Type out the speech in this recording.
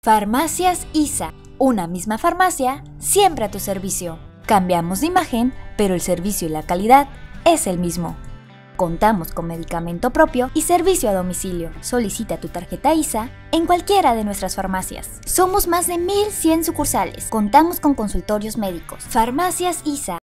Farmacias ISA, una misma farmacia, siempre a tu servicio. Cambiamos de imagen, pero el servicio y la calidad es el mismo. Contamos con medicamento propio y servicio a domicilio. Solicita tu tarjeta ISA en cualquiera de nuestras farmacias. Somos más de 1100 sucursales. Contamos con consultorios médicos. Farmacias ISA.